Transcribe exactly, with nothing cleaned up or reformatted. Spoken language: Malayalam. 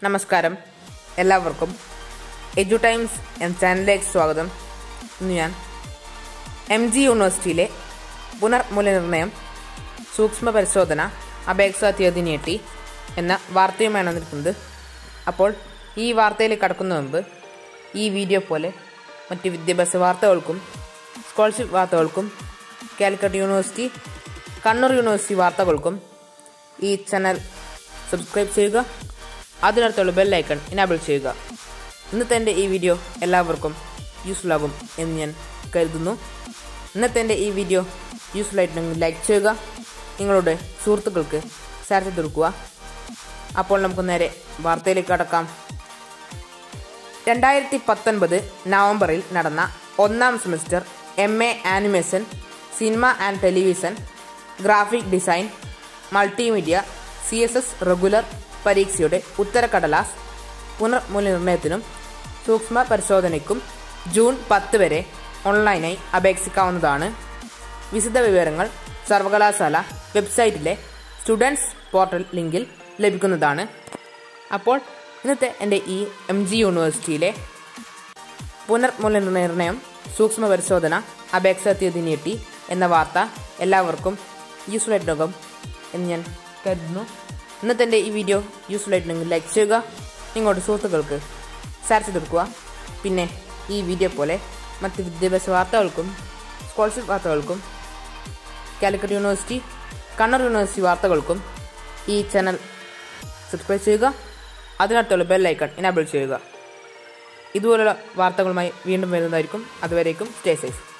നമസ്കാരം, എല്ലാവർക്കും എജു ടൈംസ് എന്ന ചാനലിലേക്ക് സ്വാഗതം. ഇന്ന് ഞാൻ എം ജി യൂണിവേഴ്സിറ്റിയിലെ പുനർമൂല്യനിർണ്ണയം സൂക്ഷ്മ പരിശോധന അപേക്ഷാ തീയതി നീട്ടി എന്ന വാർത്തയുമാണ് വന്നിരിക്കുന്നത്. അപ്പോൾ ഈ വാർത്തയിൽ കടക്കുന്ന മുമ്പ് ഈ വീഡിയോ പോലെ മറ്റ് വിദ്യാഭ്യാസ വാർത്തകൾക്കും സ്കോളർഷിപ്പ് വാർത്തകൾക്കും കാലിക്കറ്റ് യൂണിവേഴ്സിറ്റി, കണ്ണൂർ യൂണിവേഴ്സിറ്റി വാർത്തകൾക്കും ഈ ചാനൽ സബ്സ്ക്രൈബ് ചെയ്യുക. അതിനടുത്തുള്ള ബെൽ ഐക്കൺ ഇനാബിൾ ചെയ്യുക. ഇന്നത്തെ എൻ്റെ ഈ വീഡിയോ എല്ലാവർക്കും യൂസ്ഫുൾ ആകും എന്ന് ഞാൻ കരുതുന്നു. ഇന്നത്തെ എൻ്റെ ഈ വീഡിയോ യൂസ്ഫുൾ ആയിട്ടുണ്ടെങ്കിൽ ലൈക്ക് ചെയ്യുക, നിങ്ങളുടെ സുഹൃത്തുക്കൾക്ക് ഷെയർ ചെയ്ത് കൊടുക്കുക. അപ്പോൾ നമുക്ക് നേരെ വാർത്തയിലേക്ക് കടക്കാം. രണ്ടായിരത്തി പത്തൊൻപത് നവംബറിൽ നടന്ന ഒന്നാം semester M A animation, cinema and television, graphic design, multimedia, C S S regular പരീക്ഷയുടെ ഉത്തരക്കടലാസ് പുനർമൂല്യനിർണ്ണയത്തിനും സൂക്ഷ്മ പരിശോധനയ്ക്കും ജൂൺ പത്ത് വരെ ഓൺലൈനായി അപേക്ഷിക്കാവുന്നതാണ്. വിശദ വിവരങ്ങൾ സർവകലാശാല വെബ്സൈറ്റിലെ സ്റ്റുഡൻസ് പോർട്ടൽ ലിങ്കിൽ ലഭിക്കുന്നതാണ്. അപ്പോൾ ഇന്നത്തെ എൻ്റെ ഈ എം ജി യൂണിവേഴ്സിറ്റിയിലെ പുനർമൂല്യനിർണ്ണയം സൂക്ഷ്മ പരിശോധന അപേക്ഷാ തീയതി നീട്ടി എന്ന വാർത്ത എല്ലാവർക്കും യൂസ്ഫുൾ ആയിട്ടുണ്ടാകും എന്ന് ഞാൻ കരുതുന്നു. ഇന്നത്തെ എൻ്റെ ഈ വീഡിയോ യൂസ്ഫുൾ ആയിട്ടുണ്ടെങ്കിൽ ലൈക്ക് ചെയ്യുക, നിങ്ങളുടെ സുഹൃത്തുക്കൾക്ക് ഷെയർ ചെയ്ത് കൊടുക്കുക. പിന്നെ ഈ വീഡിയോ പോലെ മറ്റ് വിദ്യാഭ്യാസ വാർത്തകൾക്കും സ്കോളർഷിപ്പ് വാർത്തകൾക്കും കാലിക്കറ്റ് യൂണിവേഴ്സിറ്റി, കണ്ണൂർ യൂണിവേഴ്സിറ്റി വാർത്തകൾക്കും ഈ ചാനൽ സബ്സ്ക്രൈബ് ചെയ്യുക. അതിനടുത്തുള്ള ബെൽ ഐക്കൺ ഇനാബിൾ ചെയ്യുക. ഇതുപോലുള്ള വാർത്തകളുമായി വീണ്ടും വരുന്നതായിരിക്കും. അതുവരേക്കും സ്റ്റേ സേഫ്.